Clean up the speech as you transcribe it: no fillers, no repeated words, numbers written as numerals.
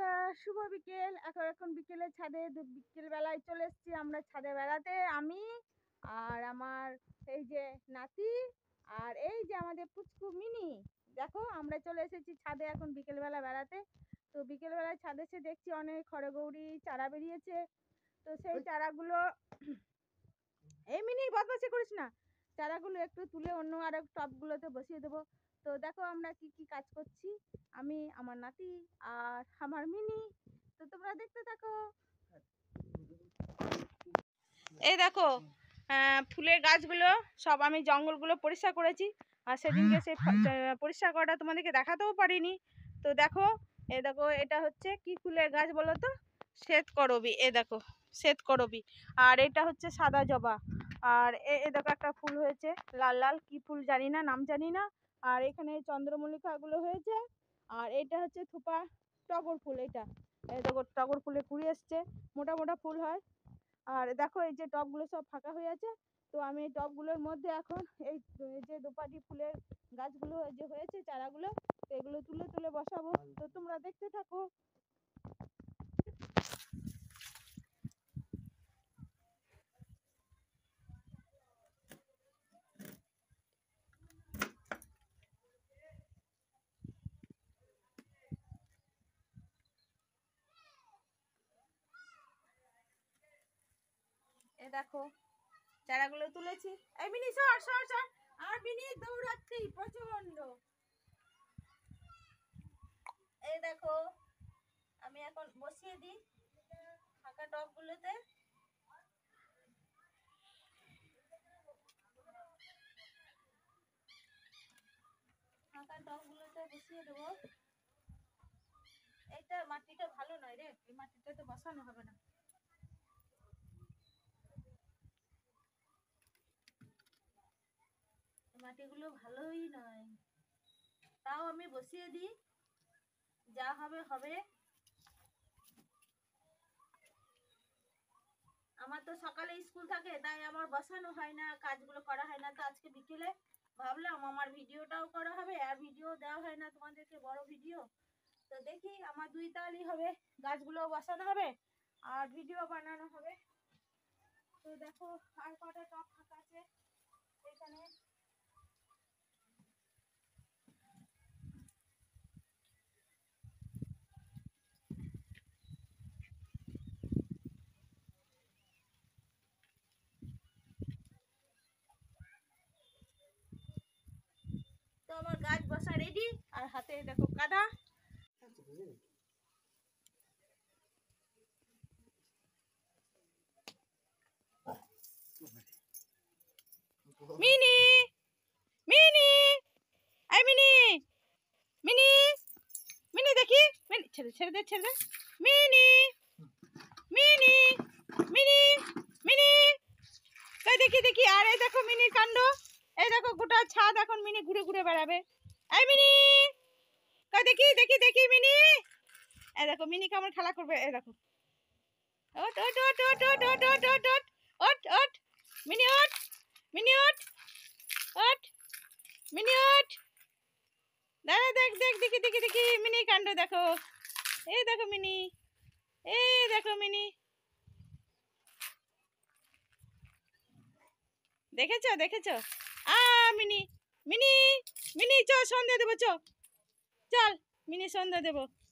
শুভ বিকেল। এখন বিকেলে বিকেল বেলায় চলে এসেছি আমরা ছাদে বেড়াতে। আমি আর আমার এই যে নাতি আর এই যে আমাদের পুচকু মিনি। দেখো আমরা চলে এসেছি ছাদে এখন বিকেলবেলা বেড়াতে। তো বিকেলবেলায় ছাদে এসে দেখছি অনেক খড়গৌড়ি চারা বেরিয়েছে। তো সেই চারাগুলো এই মিনি বদমাশি করিস না, চারাগুলো একটু তুলে অন্য আরেক টবগুলোতে বসিয়ে দেবো। তো দেখো আমরা কি কাজ করছি, আমি, আমার নাতি আর আমার মিনি। তো তোমরা দেখতে থাকো। এই দেখো ফুলের গাছগুলো সব আমি জঙ্গলগুলো পরিষ্কার করেছি। আর সেদিনকে সেই পরিষ্কার করাটা তোমাদেরকে দেখাতেও পারিনি। তো দেখো এই দেখো এটা হচ্ছে কি ফুলের গাছ বলো তো? শ্বেতকরবী। এ দেখো শ্বেতকরবী। আর এটা হচ্ছে সাদা জবা। আর এ দেখো একটা ফুল হয়েছে লাল লাল, কি ফুল জানি না, নাম জানি না। আর এখানে চন্দ্রমল্লিকাগুলো হয়েছে। আর এটা হচ্ছে থোপা টগর ফুল। এটা এই দেখো টগর ফুলে কুড়ি এসছে, মোটা মোটা ফুল হয়। আর দেখো এই যে টবগুলো সব ফাঁকা হয়ে আছে। তো আমি এই টবগুলোর মধ্যে এখন এই যে দোপাটি ফুলের গাছগুলো যে হয়েছে চারাগুলো, তো এগুলো তুলে তুলে বসাবো। তো তোমরা দেখতে থাকো। এ দেখো চারাগুলো তুলেছি। এই মিনি সর সর সর, আর মিনি দৌড়াচ্ছি প্রচন্ড। এই দেখো আমি এখন বসিয়ে দিই ফাঁকা টবগুলোতে। ফাঁকা টবগুলোতে বসিয়ে দেবো। এইটা মাটিটা ভালো নয় রে, এই মাটিটাতে বসানো হবে না। মাটিগুলো ভালোই নয়, তাও আমি বসিয়ে দিই, যা হবে হবে। আমার তো সকালে স্কুল থাকে, তাই আমার বসানো হয় না, কাজগুলো করা হয় না। তো আজকে বিকেলে ভাবলাম আমার ভিডিওটাও করা হবে, আর ভিডিও দেওয়া হয় না তোমাদেরকে, বড় ভিডিও। তো দেখি আমার 2 তালই হবে, গাছগুলোও বসানো হবে আর ভিডিও বানানো হবে। তো দেখো আর কটা টব ফাঁকা আছে এখানে। তো আমার গাছ বসা রেডি, আর হাতে দেখো কাদা। মিনি মিনি এই মিনি মিনি মিনি দেখি, মিনি ছেড়ে ছেড়ে দে ছেড়ে দে। মিনি মিনি মিনি মিনি তাই দেখি দেখি। আর এই দেখো মিনির কাণ্ড, এই দেখো গোটা ছাদ এখন মিনি ঘুরে ঘুরে বেড়াবে। এই মিনি তাই দেখি দেখি দেখি মিনি। এই দেখো মিনি কেমন খেলা করবে। এই দেখো ওট ওট ওট ওট ওট ওট ওট ওট ওট ওট ওট মিনি ওট মিনি ওট ওট মিনি ওট। দাঁড়া দেখ দেখ দেখি দেখি দেখি মিনি কাণ্ড দেখো। এই দেখো মিনি, এই দেখো মিনি, দেখেছো দেখেছো? মিনি মিনি মিনি চল সন্ধ্যা দেবো, চল চল মিনি সন্ধ্যা দেবো।